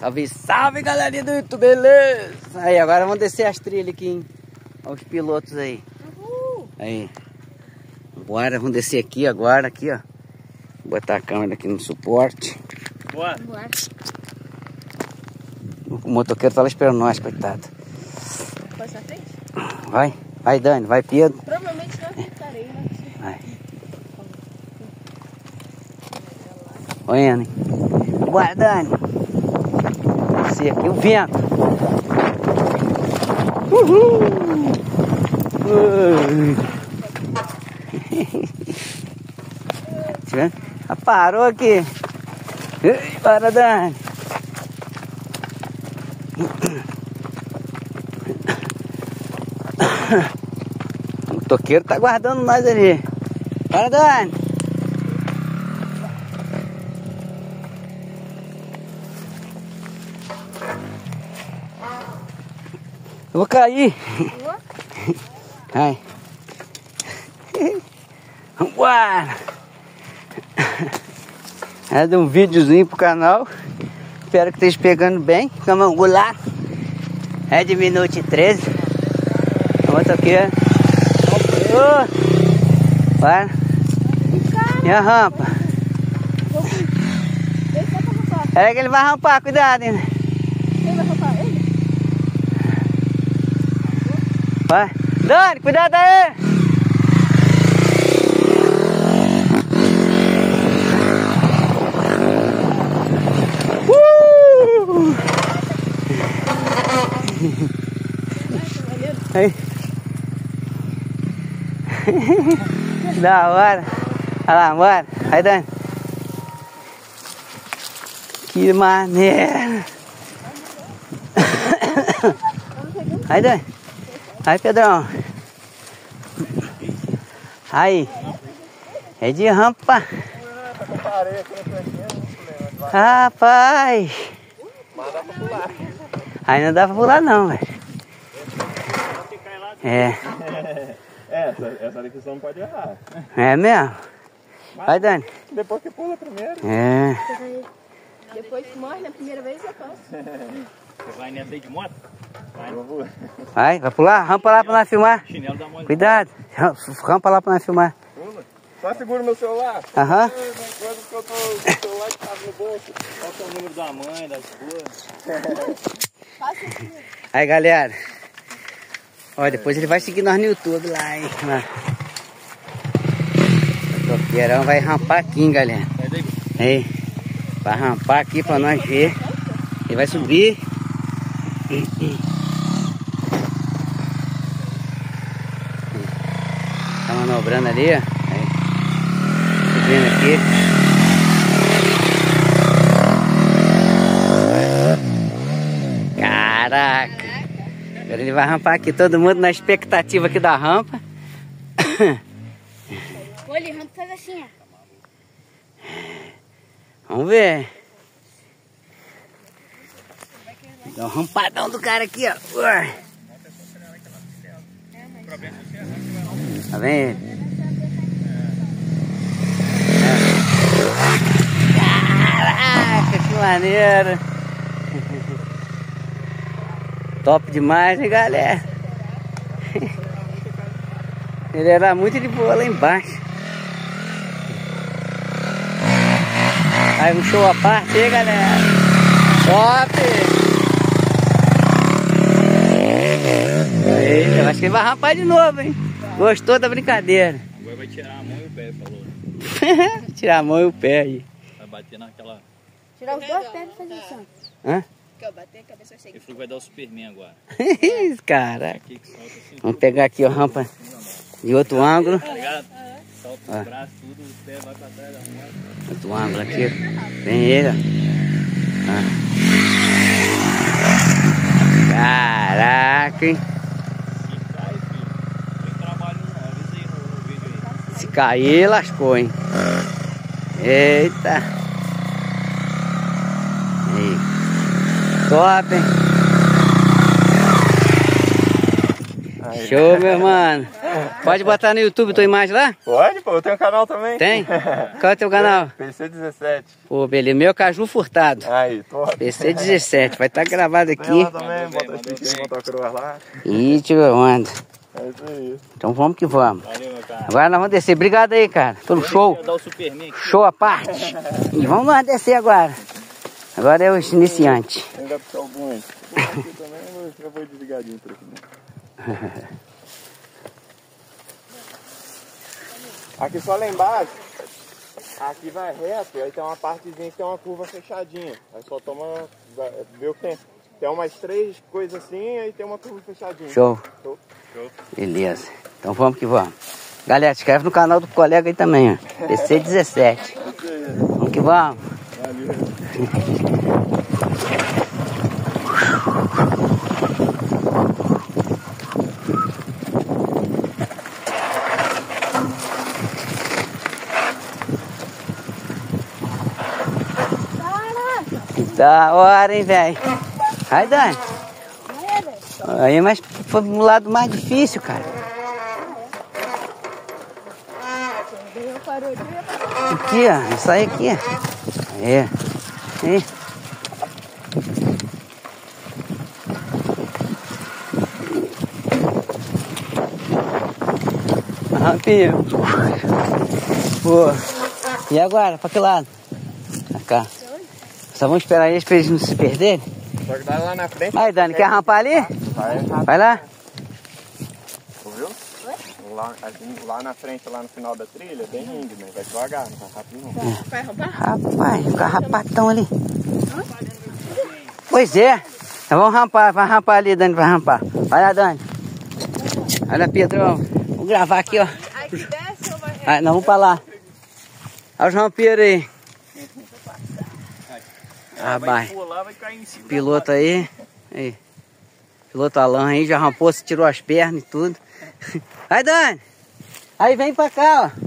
Salve, salve, galerinha do YouTube, beleza? Aí, agora vamos descer as trilhas aqui, hein? Olha os pilotos aí. Uhul. Aí. Bora, vamos descer aqui agora, aqui, ó. Vou botar a câmera aqui no suporte. Bora. O motoqueiro tá lá esperando nós, coitado. Passa na frente? Vai Dani, vai Pedro. Provavelmente não ficarei, né? Vai. Oi, Ana. Bora, Dani. Descer aqui o vento. Uhul! Tá vendo? Ah, parou aqui. Bora, Dani. O motoqueiro tá aguardando nós ali. Bora, Dani. Eu vou cair. Vai. Vambora. É de um videozinho pro canal. Espero que esteja pegando bem. Camangular. É de minuto 13. Outra aqui. Bora. E a rampa? É que ele vai rampar, cuidado, hein? Quem vai rampar? Ele? Vai. Dani, cuidado aí! Aí. Da hora. Olha lá, bora. Vai, Dani. Que maneiro. Vai, Dani. Vai, Pedrão. Aí. É de rampa. Rapaz. Mas dá pra pular. Aí não dá pra pular não, velho. É. Essa daqui você não pode errar. É mesmo? Vai, Dani. Depois que pula primeiro. É. Depois que morre na primeira vez, eu posso. Você vai nessa aí de moto? Vai pular? Rampa lá pra nós filmar. Chinelo da mole. Cuidado. Rampa lá pra nós filmar. Pula. Só segura meu celular. Aham. Coisa que eu tô com o celular que tava no bolso. Qual que é o número da mãe, da esposa? Aí, galera. Ó, depois ele vai seguir nós no YouTube lá, hein. O toqueirão vai rampar aqui, hein, galera. Aí. Vai rampar aqui pra nós ver. Ele vai subir. Tá manobrando ali, ó. Aí. Subindo aqui. Caraca. Agora ele vai rampar aqui. Todo mundo na expectativa aqui da rampa. Olha, ele rampa faz assim, ó. Vamos ver. Dá um rampadão do cara aqui, ó. Tá vendo? Caraca, que maneiro. Top demais, hein, galera? Ele era muito de boa lá embaixo. Aí um show à parte aí, galera. Top! Eita, eu acho que ele vai rampar de novo, hein? Gostou da brincadeira? Agora vai tirar a mão e o pé, falou. Tirar a mão e o pé aí. Vai bater naquela... Tirar os dois pés e fazer assim. Hã? Que eu bater a cabeça, eu sei. Ele falou que vai dar o Superman agora. Caraca. Aqui que solta assim. Vamos pegar aqui a rampa de outro ângulo. Tá ligado? Solta os braços, tudo, o pé vai pra trás da moto. Outro ângulo aqui. Vem ele, ó. Caraca, hein? Se cai, filho. Tem trabalho, avisa aí no vídeo aí. Se cair, lascou, hein? Eita. Aí. Top, hein? Aí. Show, meu mano. Pode botar no YouTube tua imagem lá? Pode, pô, eu tenho um canal também. Tem? Qual é o teu canal? PC17. Pô, beleza. Meu Caju Furtado. Aí, top. PC17. Vai estar gravado Tem aqui. lá também, bota sticker, motocross lá. Ih, tio, onda. É isso aí. Então vamos que vamos. Valeu, meu cara. Agora nós vamos descer. Obrigado aí, cara. Todo show. Vou dar o Superman aqui. Show à parte. E vamos lá descer agora. Agora é os iniciantes. Ainda puxar alguns. Aqui também eu vou desligadinho por aqui. Né? Aqui só lá embaixo. Aqui vai reto, aí tem uma partezinha que tem uma curva fechadinha. Aí só toma. Vê o que tem. Tem umas 3 coisas assim, aí tem uma curva fechadinha. Show. Show. Beleza. Então vamos que vamos. Galera, se inscreve no canal do colega aí também, ó. PC17. Vamos que vamos. Valeu. Da hora, hein, velho. Vai, Dani. Aí, mas foi um lado mais difícil, cara. Aqui, ó. Isso aí aqui. Aí. Aí. Rampinho. Boa. E agora? Pra que lado? Pra cá. Só vamos esperar eles pra eles não se perderem. Só que dá lá na frente. Aí, Dani, quer rampar ali? Vai. Vai lá. Viu? Lá na frente, lá no final da trilha, bem índio, né? Vai devagar, não vai rápido não. Vai roubar? Rapaz, fica rapatão ali. Pois é. Nós vamos rampar, vai rampar ali, Dani, vai rampar. Vai lá, Dani. Olha, Pedrão. Vou gravar aqui, ó. Aí que desce ou vai Aí, nós vamos pra lá. Olha os rampeiros aí. Ah, vai. Pular, vai cair em cima. Piloto aí. Aí. Piloto Alan aí, já rampou, se tirou as pernas e tudo. Vai, Dani. Aí, vem pra cá, ó.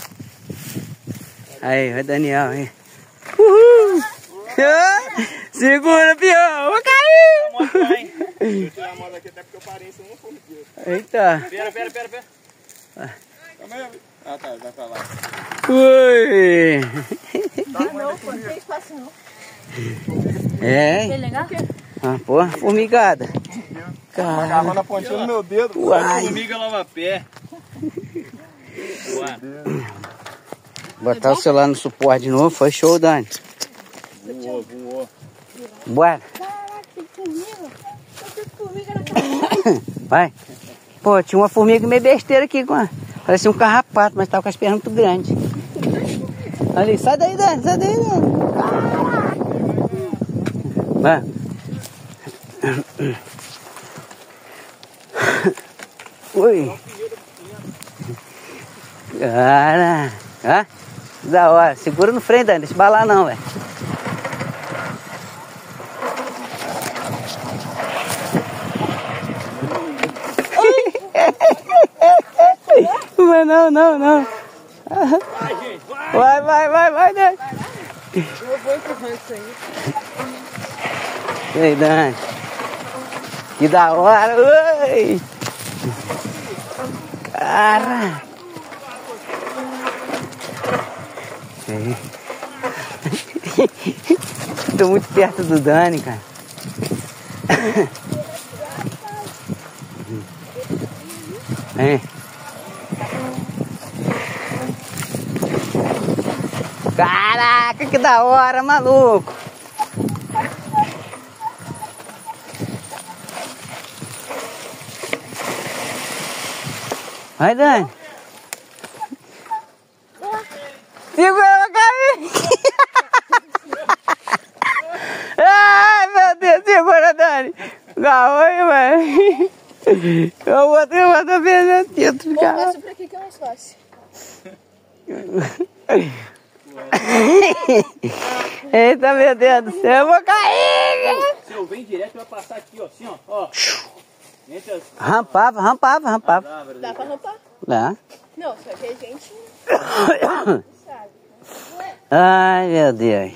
Aí, vai, Daniel aí. Uhul. Segura, peão. Vou cair. Deixa eu tirar a moto aqui até porque eu parei, senão não for aqui. Eita. Pera. Ah, tá, vai pra lá. Ui. não, pô, não tem espaço não. É. Bem legal? Ah, porra, formigada. Agarrou na pontinha do meu dedo. Uai. Formiga lava pé. Boa. Botar o celular no suporte de novo, foi show, Dani. Voou. Bora. Caraca, tem formiga. Tem formiga na cara. Vai. Pô, tinha uma formiga meio besteira aqui, parecia um carrapato, mas tava com as pernas muito grandes. Ali, sai daí, Dani, sai daí, Dani. Vai. Ui. Cara. Ah, da hora. Segura no freio, Dani, deixa balar não, velho. Não. Vai, gente, vai. Vai, Dani. Eu vou empurrando isso aí. E aí, Dani? Que da hora, ui! Cara! Tô muito perto do Dani, cara. É. Caraca, que da hora, maluco! Vai, Dani! Segura, cair! Ai, meu Deus, segura, Dani! Garrou aí, velho! Eu botei uma cabeça dentro do carro. Passa pra aqui que é mais fácil. Eita, meu Deus do céu, eu vou cair! Se eu venho direto, vai passar aqui, ó, assim, ó. Entre as... Rampava. Dá pra rampar? Dá. Não, só que a gente sabe. Ai, meu Deus.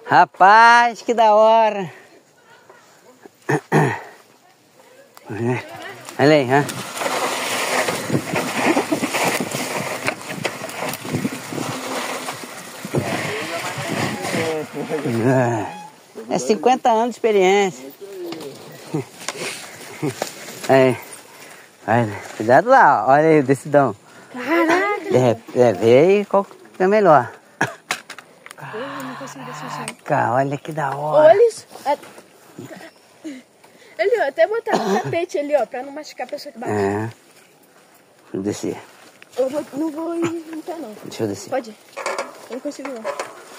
Rapaz, que da hora. Olha aí, hã? É 50 anos de experiência. Aí. Olha, cuidado lá, ó. Olha aí o decidão. Caraca! Vê aí qual que é melhor. Eu não consigo descer. Cara, olha que da hora. Olha isso. Ali, ó, até botar um tapete ali, ó, pra não machucar a pessoa que bate. É. Vou descer. Não vou ir no pé, não. Deixa eu descer. Pode ir. Eu não consigo, não.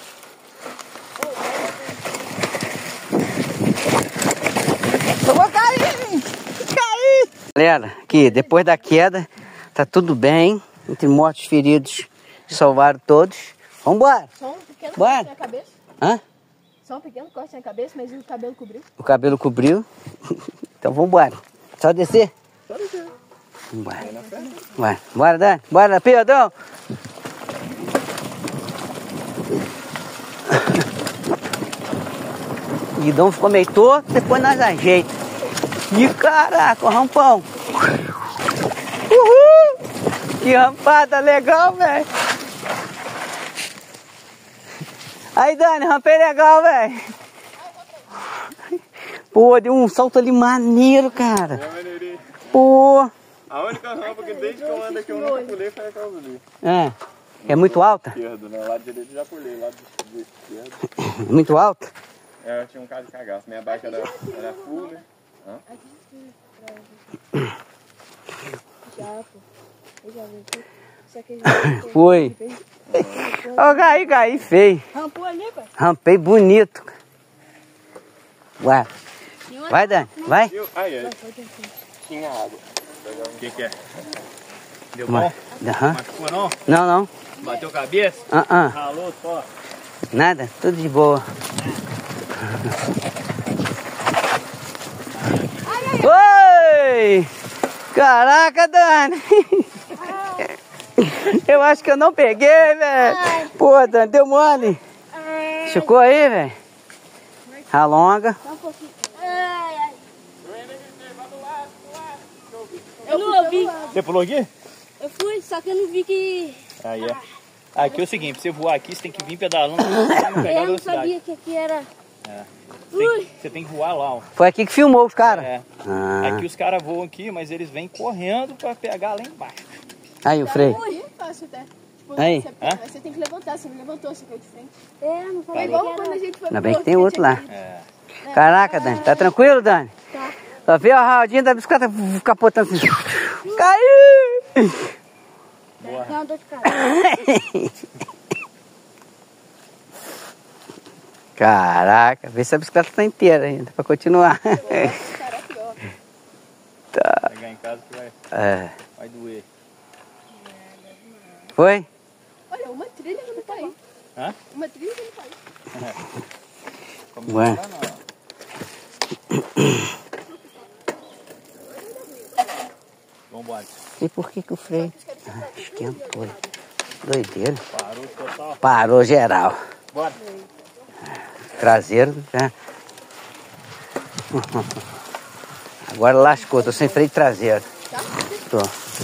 Eu vou cair! Caí! Galera, aqui, depois da queda, tá tudo bem. Entre mortos e feridos, salvaram todos. Vambora! Só um pequeno Bora. corte na cabeça. Hã? Só um pequeno corte na cabeça, mas o cabelo cobriu. O cabelo cobriu. Então vambora. Só descer? Só descer. Vambora. Bora, bora, Dani. Bora, Pedrão. O guidão ficou meio torto, depois nós ajeita. E caraca, o rampão. Uhul! Que rampada legal, velho. Aí, Dani, rampei legal, velho. Pô, deu um salto ali maneiro, cara. É maneirinho. Pô. A única rampa que desde que eu ando aqui eu nunca pulei foi aquela ali. É muito alta? Esquerdo, né? Lado direito já pulei, lado esquerdo. Muito alta? É, eu tinha um caso de cagaço. Minha bike era full, né? Hã? Já, pô. Eu já vi aqui. Só que já Foi. Ó, caí feio. rampou ali, pai. Rampei bonito. Vai. Vai, Dani, vai. Aí, aí. Tinha água. O que é? Deu Vai. bom? Aham. Machucou não? Não, não. Bateu cabeça? Ah. Ralou só? Nada, tudo de boa. Oi! Caraca, Dani! Eu acho que eu não peguei, velho. Pô, Dani, deu mole. Ficou aí, velho? Alonga. Só um pouquinho. Ai, ai. Eu não ouvi. Você pulou aqui? Eu fui, só que eu não vi que... Aí é. Aqui é o seguinte, pra você voar aqui, você tem que vir pedalando pra não pegar Eu não velocidade. sabia que aqui era... Você tem que voar lá, ó. Foi aqui que filmou os caras? É. Ah. Aqui os caras voam aqui, mas eles vêm correndo pra pegar lá embaixo. Aí o freio. Muito fácil até. Tipo, Aí. Você tem que levantar, você não levantou, você caiu de frente. Não É sabia igual que era. quando a gente foi Ainda pro bem que tem outro outro lá. É. Caraca, Dani, tá tranquilo, Dani? Tá. Só veio a rodinha da bicicleta capotando assim. Caiu! Não, dor de cara. Caraca, vê se a bicicleta tá inteira ainda pra continuar. Tá. Pegar em casa que vai doer. Foi? Olha, uma trilha que não caiu. Hã? Uma trilha que não caiu. Como Ué. não dá, não. Vambora. E por que que o freio esquentou? Doideira. Parou total. Parou geral. Bora. Traseiro, né? Agora lascou, tô sem freio traseiro. Tô.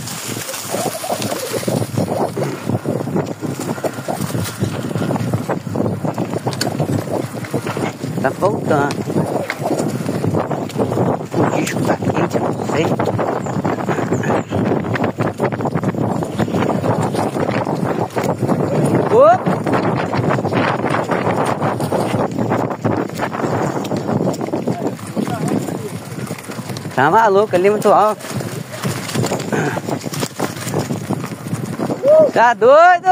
Tá voltando. O disco tá quente, não sei. Opa! Tá maluco, ali muito alto. Tá doido?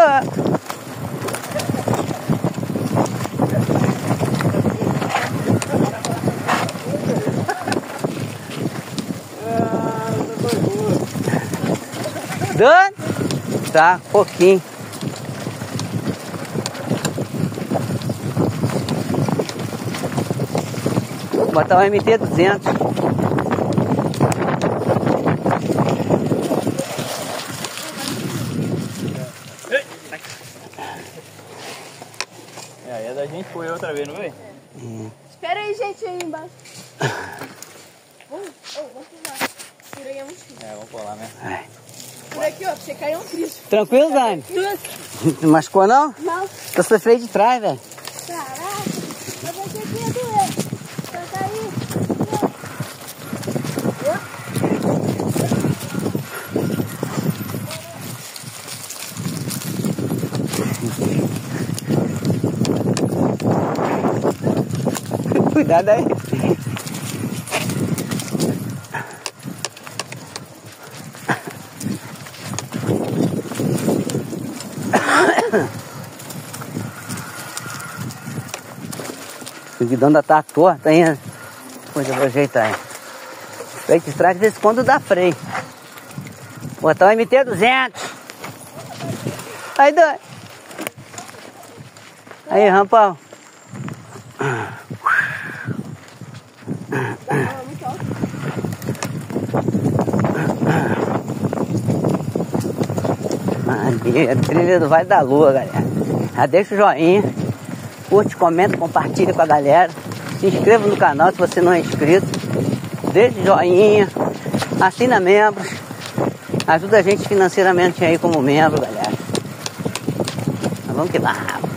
Dando? Tá, pouquinho. Vou botar o MT-200. É, a da gente foi outra vez, não veio? Espera aí, gente, aí embaixo. Vamos pular. Por aí é muito difícil. Vamos pular, né? Por aqui, ó, pra você cair um Cristo. Tranquilo, Dani? Não machucou, não? Não. Tô só freio de trás, velho. Caraca, mas vai ter que doer. Vai cair. Cuidado aí. O guidão ainda tá torto ainda. Depois eu vou ajeitar aí. Freio de trás de vez em quando dá freio. Botar o MT-200. Aí, Dani. Aí, Rampão. Maneiro, trilha do Vale da Lua, galera. Já deixa o joinha, curte, comenta, compartilha com a galera. Se inscreva no canal se você não é inscrito. Deixa o joinha, assina membros. Ajuda a gente financeiramente aí como membro, galera. Mas vamos que vamos.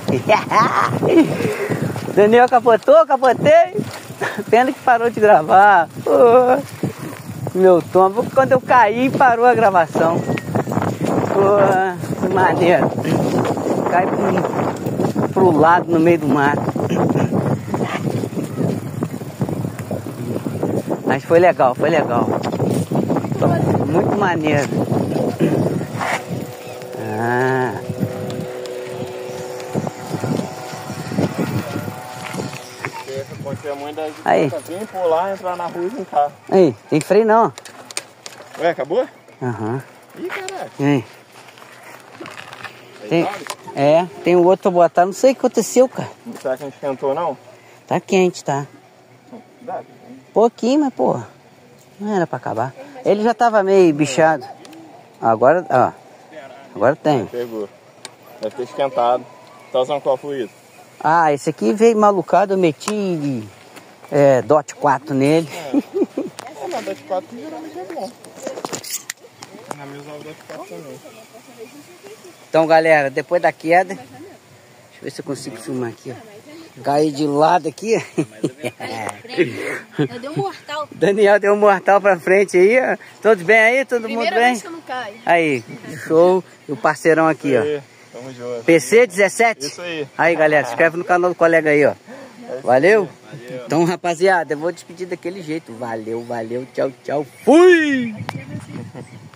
Daniel capotou, capotei. Pena que parou de gravar. Oh, meu tombo, quando eu caí parou a gravação. Oh, que maneiro. Cai pro lado no meio do mato. Mas foi legal, foi legal. Muito maneiro. Ah. Aí. Vem pular, entrar na rua e juntar. Aí, tem freio não. Ué, acabou? Aham. Ih, caralho. Aí. Tem o outro pra botar, não sei o que aconteceu, cara. Será que a gente esquentou, não? Tá quente, tá? Dá. Pouquinho, mas porra, não era pra acabar. Ele já tava meio bichado. Agora, ó. Agora tem. Pegou. Deve ter esquentado. Tá usando qual fluido? Ah, esse aqui veio malucado, eu meti DOT 4 nele. Não, DOT 4 geralmente é bom. Na minha usava DOT 4 também. Então, galera, depois da queda, deixa eu ver se eu consigo filmar aqui, ó. Caí de lado aqui. Eu dei um mortal. Daniel deu um mortal pra frente aí, ó. Todos bem aí? Todo mundo Primeira bem? vez que eu não caio. Aí, show. E o parceirão aqui, ó. Tamo junto. PC17? Isso aí. Aí, galera, se inscreve no canal do colega aí, ó. Valeu? Então, rapaziada, eu vou despedir daquele jeito. Valeu, valeu, tchau, tchau. Fui!